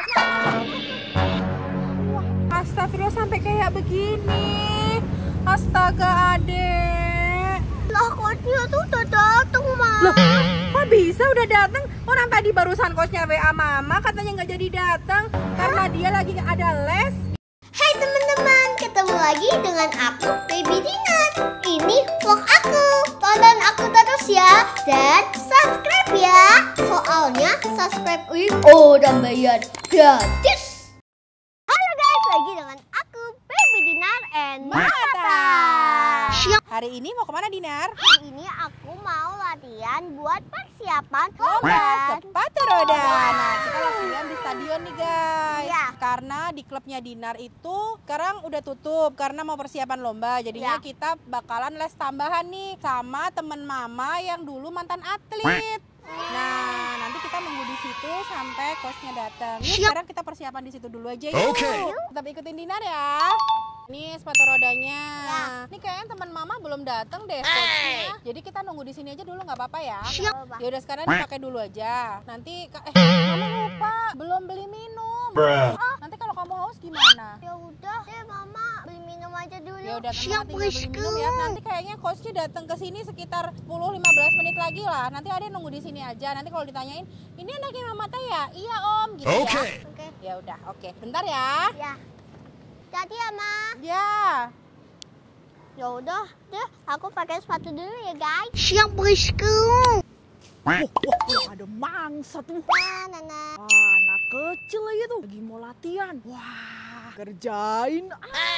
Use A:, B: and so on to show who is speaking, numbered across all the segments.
A: Astagfirullah, sampai kayak begini. Astaga, adek.
B: Lah, coachnya tuh udah dateng, Ma.
A: Loh, kok bisa udah dateng? Orang tadi barusan coachnya WA mama katanya nggak jadi datang karena dia lagi ada les.
B: Hai teman-teman, ketemu lagi dengan aku, Baby Dinar. Ini vlog aku. Tonton aku terus ya dan subscribe ya. Soalnya subscribe dan bayar gratis. Halo guys, lagi dengan aku, Baby Dinar and Mata.
A: Hari ini mau kemana, Dinar?
B: Hari ini aku mau latihan buat persiapan
A: Lomba sepatu roda. Nah, kita latihan di stadion nih guys.
B: Ya.
A: Karena di klubnya Dinar itu sekarang udah tutup karena mau persiapan lomba. Jadinya
B: Ya.
A: kita bakalan les tambahan nih sama temen mama yang dulu mantan atlet. Nah, nanti kita nunggu di situ sampai coachnya datang. Yuk, sekarang kita persiapan di situ dulu aja yuk. Tetap ikutin Dinar ya. Ini sepatu rodanya.
B: Ya.
A: Ini kayaknya teman mama belum datang deh coachnya. Jadi kita nunggu di sini aja dulu nggak apa-apa ya. Ya udah sekarang dipakai dulu aja. Nanti mama lupa belum beli minum. Nanti kalau kamu haus gimana?
B: Ya udah deh, Mama beli minum aja dulu.
A: Ya udah tinggal beli minum ya. Nanti kayaknya coachnya datang ke sini sekitar 10-15 menit lagi lah. Nanti ada nunggu di sini aja. Nanti kalau ditanyain, "Ini anaknya Mama Teh ya?" "Iya, Om." Gitu ya.
B: Oke.
A: Ya udah, oke. Bentar ya.
B: Ya. Jadi ya, Ma.
A: Ya.
B: Ya udah deh, aku pakai sepatu dulu ya, guys. Siap, bosku.
A: Wah, ada mangsa tuh.
B: Nah.
A: Anak kecil aja tuh lagi mau latihan. Wah, kerjain.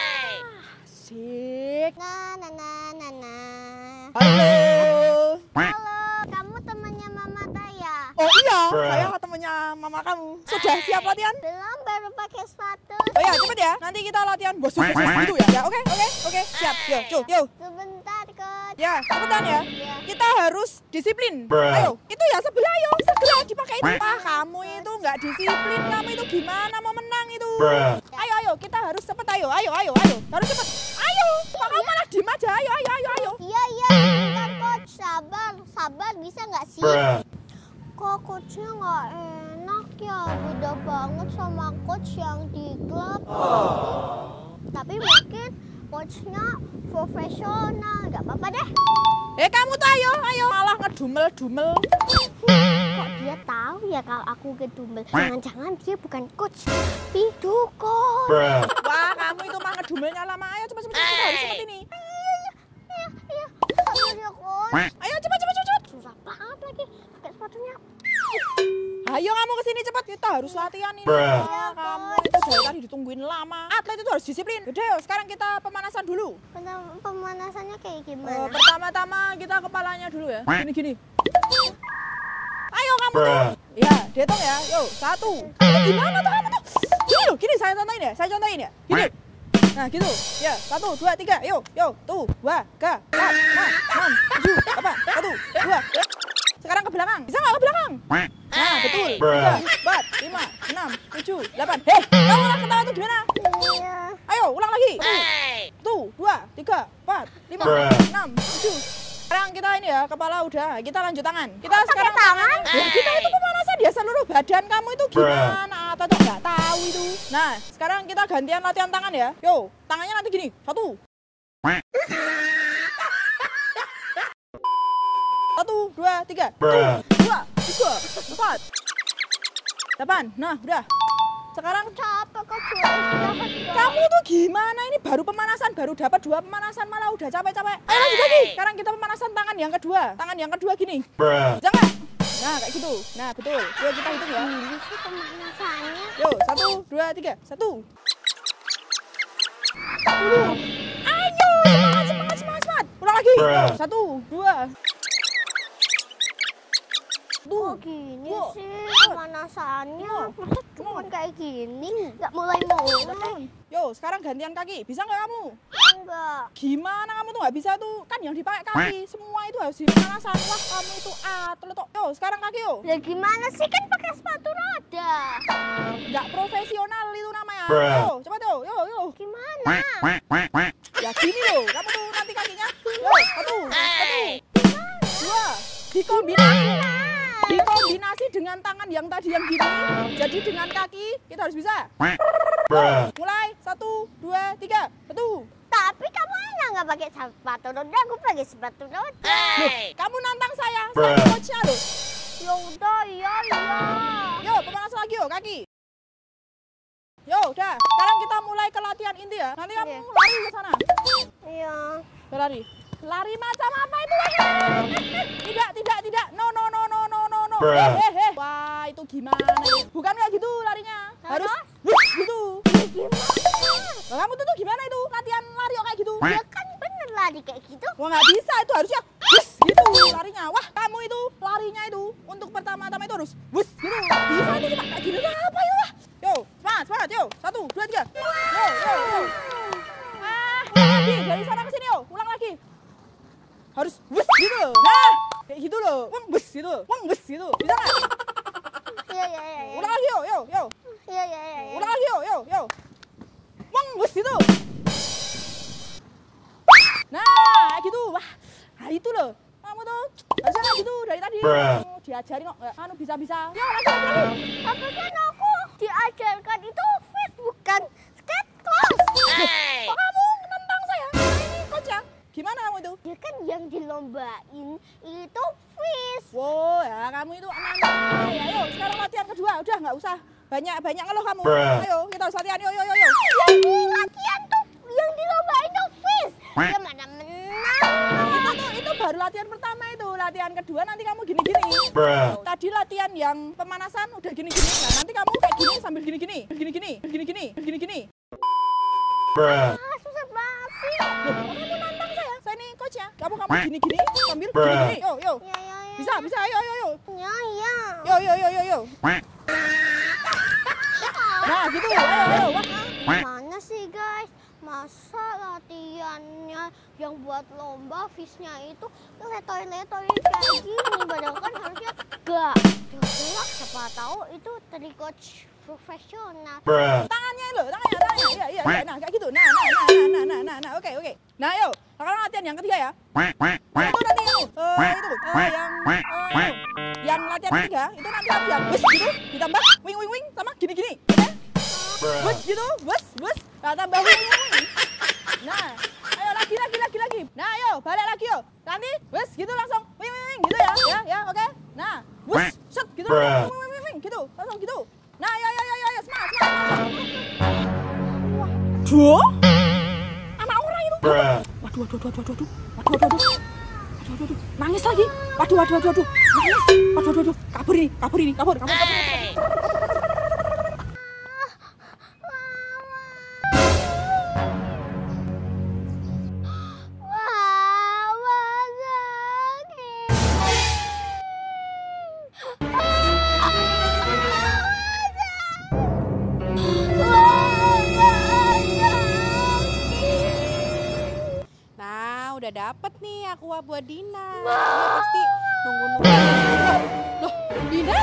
A: Asik.
B: Nah.
A: Halo.
B: Halo, kamu temannya Mama Taya?
A: Oh iya, saya temennya mama kamu. Sudah siap latihan?
B: Belum, baru pakai sepatu.
A: Oh ya, cepet ya. Nanti kita latihan bos gitu ya. Ya, oke. Siap. Yuk.
B: Sebentar, Coach.
A: Ya, cepetan ya.
B: Ya.
A: Kita harus disiplin. Ayo, itu ya sebelah ayo. Segera dipakai itu. Ah, kamu itu nggak disiplin. Kamu itu gimana mau menang itu? Ayo, kita harus cepet. Ayo. Harus cepet. Ayo, kok kamu malah diem aja. Ayo.
B: Iya, sebentar, Coach. Sabar, bisa nggak sih? Kok coachnya nggak enak ya? Beda banget sama coach yang di klub. Tapi mungkin coachnya profesional. Nggak apa-apa deh.
A: Kamu tuh ayo. Malah ngedumel-dumel.
B: Kok dia tahu ya kalau aku gedumel? Jangan-jangan dia bukan coach, tapi dukun.
A: Wah, kamu itu mah ngedumelnya lama. Ayo cepet. Kita harus cepet ini.
B: Iya, ya coach.
A: Ayo cepet.
B: Susah banget lagi pakai sepatunya.
A: Ayo kamu kesini cepat, kita harus latihan ini. Wah, kamu itu dari tadi ditungguin lama. Atlet itu harus disiplin. Udah yuk, sekarang kita pemanasan dulu.
B: Pemanasannya kayak gimana?
A: Pertama-tama kita kepalanya dulu ya. Gini. Ayo kamu tuh. Ya, dihitung ya. Yuk, 1. Gimana tuh kamu tuh? Gini saya contohin ya. Gini. Nah gitu, ya 1, 2, 3, yuk, tuh, 2, 3, 4, 5, 6, 7, 8, 1, 2. Sekarang ke belakang, bisa nggak ke belakang? Nah betul, 3, 4, 5, 6, 7, 8. Kamu ulang ketawa tuh gimana?
B: Iya.
A: Ayo ulang lagi. 1, 2, 3, 4, 5, 6, 7. Sekarang kita ini ya, kepala udah, kita lanjut tangan. Kita sekarang
B: tangan?
A: Ya, kita itu pemanasan ya, seluruh badan kamu itu gimana? Atau nggak tahu itu. Nah, sekarang kita gantian latihan tangan ya. Yo, tangannya nanti gini, 1. 1, 2, 3. 1, 2, 3, 4. 8. Nah, udah. Sekarang
B: Capek kok dapat.
A: kamu tuh gimana? Ini baru pemanasan, baru dapat 2 pemanasan malah udah capek-capek. Ayo lanjut lagi. Sekarang kita pemanasan tangan yang kedua. Tangan yang kedua gini. Jangan. Nah, kayak gitu. Nah, betul. Yuk kita hitung ya.
B: Ini sih pemanasannya.
A: Yuk, 1, 2, 3. 1. Ayo, semangat. Ulang lagi. Yuk, 1, 2.
B: Oh gini sih pemanasannya. Masa cuma kayak gini? Nggak mulai.
A: Yo, sekarang gantian kaki. Bisa nggak kamu?
B: Enggak.
A: Gimana kamu tuh nggak bisa tuh? Kan yang dipakai kaki. Semua itu harus di pemanasan. Wah, kamu itu atlet kok. Yo, sekarang kaki yo.
B: Ya gimana sih, kan pakai sepatu roda.
A: Nggak profesional itu namanya. Yo, cepat yo.
B: Gimana?
A: Ya gini loh. Kamu tuh nanti kakinya. Yo, 1, 2. Dikombinasi. masih dengan tangan yang tadi yang gini. Jadi dengan kaki kita harus bisa. Mulai 1, 2, 3, 1.
B: Tapi kamu enak nggak pakai sepatu roda, aku pakai sepatu roda.
A: Kamu nantang saya coachnya loh.
B: Ya udah, iya.
A: Yo, pemanasan lagi yo, kaki. Yo, udah. Sekarang kita mulai ke latihan inti ya. Nanti kamu lari ke sana.
B: Iya.
A: Lari. Lari macam apa itu? Tidak. No. Wah, itu gimana ya? Bukan kayak gitu larinya. Harus gitu.
B: Gimana?
A: Kamu tuh gimana itu? Latihan lari kok kayak gitu?
B: Ya kan bener lari kayak gitu.
A: Wah, nggak bisa, itu harusnya gitu larinya. Wah, kamu itu larinya itu untuk pertama-tama itu harus gitu. Bisa itu cuma kayak gini apa ya? Yo, semangat yo. 1, 2, 3. Yo. Ulang lagi dari sana ke sini yo. Ulang lagi. Harus gitu. Nah, kayak gitu loh. Gitu. Bisa nggak?
B: Iya.
A: Ulang lagi yo.
B: Iya.
A: Ulang lagi yo. Gitu. Nah, gitu. Wah, nah itu loh. Kamu tuh harusnya kayak gitu dari tadi. Diajarin kok nggak bisa. Yo, lagi.
B: Tapi kan aku diajarkan itu fit bukan skate class.
A: Kok kamu nentang saya? Ini coachnya. Gimana kamu itu?
B: Ya kan yang dilombain itu fish.
A: Wow, ya kamu itu nantang. Ayo, sekarang latihan kedua. Udah nggak usah banyak ngeluh kamu. Ayo, kita harus latihan. Yo.
B: Yang latihan tuh yang dilombain tuh fish. Ya mana menang.
A: Itu baru latihan pertama itu. Latihan kedua nanti kamu gini-gini. Tadi latihan yang pemanasan udah gini-gini. Nah, nanti kamu kayak gini sambil gini-gini.
B: Susah banget sih.
A: Loh, kamu nantang saya. Saya nih coachnya. Kamu gini-gini sambil gini-gini. Yo.
B: Ya.
A: Bisa. Ayo.
B: Ya.
A: Yo. Nah, gitu. Ayo. Wah.
B: Mana sih guys? Masa latihannya yang buat lomba fishnya itu letoy-letoy kayak gini, padahal kan harusnya enggak. Ya udahlah, siapa tahu itu dari coach profesional.
A: Tangannya. Iya. Nah, kayak gitu. Nah. Oke. Nah, yuk. Sekarang latihan yang ketiga ya. Itu nanti yang latihan ketiga itu nanti kamu yang gitu ditambah wing sama gini. Oke? Gitu. Nah, tambah wing. Nah, ayo lagi. Nah, ayo balik lagi yo. Nanti gitu langsung wing gitu ya, oke? Nah, shot gitu. Wing gitu. Langsung gitu. Nah, ayo semangat. Wah. Anak orang itu. Waduh. Nangis lagi. Waduh. Nangis. Waduh. Kabur ini. Kabur. Udah dapet nih aqua buat Dina. Dia pasti nunggu. Loh, Dina?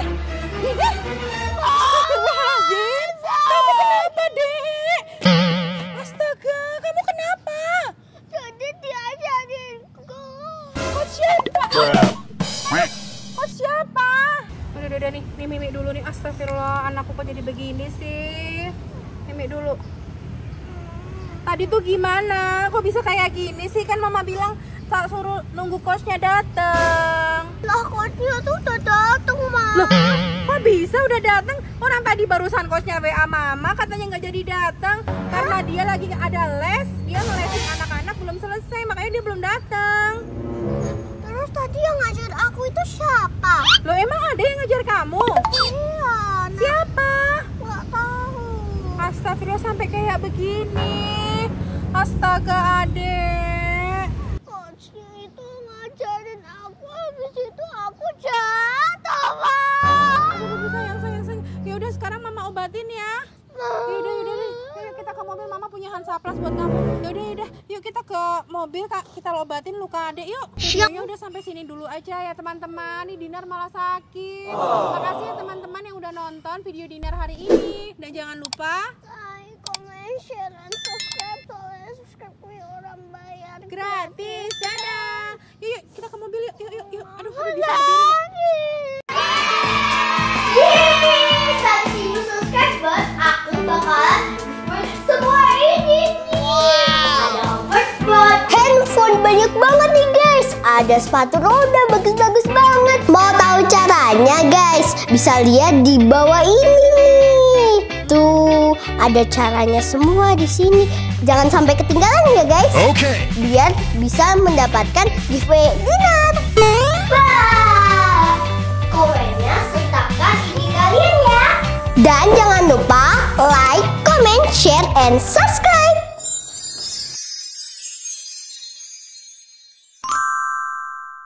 A: Astagfirullahaladzim. Kamu kenapa, Dek? Astaga, kamu kenapa?
B: Jadi diajarin
A: Coach siapa? Coach siapa? Udah nih mimik dulu nih. Astagfirullah, anakku kok jadi begini sih? Mimik dulu. Tadi tuh gimana? Kok bisa kayak gini sih? Kan mama bilang tak suruh nunggu coachnya dateng.
B: Lah coachnya tuh udah dateng, Ma.
A: Loh, kok bisa udah dateng? Orang tadi barusan coachnya WA mama katanya nggak jadi datang karena dia lagi ada les. Dia ngelesin anak-anak belum selesai, makanya dia belum datang.
B: Terus tadi yang ngajar aku itu siapa?
A: Loh, emang ada yang ngajar kamu?
B: Iya.
A: Siapa?
B: Nggak tahu.
A: Astagfirullah, sampai kayak begini. Astaga, adek.
B: Coachnya itu ngajarin aku, habis itu aku jatuh, Ma.
A: Sayang. Ya udah, sekarang mama obatin ya. Yaudah nih. Yuk kita ke mobil, mama punya Hansaplast buat kamu. Yaudah. Yuk kita ke mobil, Kak. Kita obatin luka adek yuk. Videonya udah sampai sini dulu aja ya teman-teman. Nih Dinar malah sakit. Makasih ya teman-teman yang udah nonton video Dinar hari ini. Dan jangan lupa
B: Like, comment, share, dan subscribe. Soalnya subscribe gue orang bayar
A: gratis. Dadah. Yuk kita ke mobil yuk. Aduh, bisa
B: berdiri. ada sepatu roda bagus-bagus banget. Mau tahu caranya guys? Bisa lihat di bawah ini. Tuh, ada caranya semua di sini. Jangan sampai ketinggalan ya guys.
C: Oke.
B: Biar bisa mendapatkan giveaway dinar. Wah, komennya sertakan ini kalian ya. Dan jangan lupa like, comment, share, and subscribe.